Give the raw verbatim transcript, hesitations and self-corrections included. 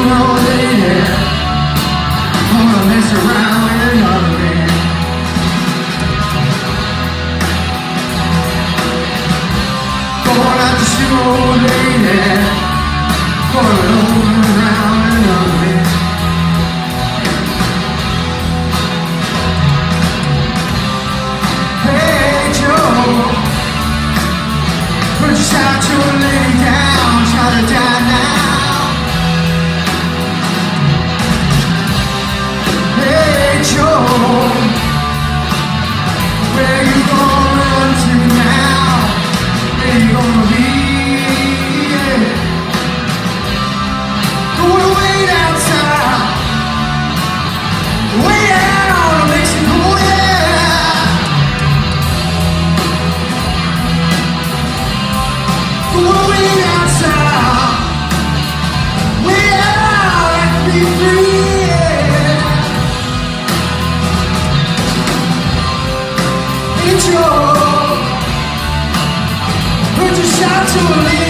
old lady, wanna mess around with another man. Going out to see my old lady, going over around with another man. Hey Joe, put your shout to a lady down, try to die now. Joe, where you gonna run to now? Where you gonna be? Yeah. Going way down south, way down to Mexico, yeah. Going way down south, way down, I can be free. Joe, put your shout to a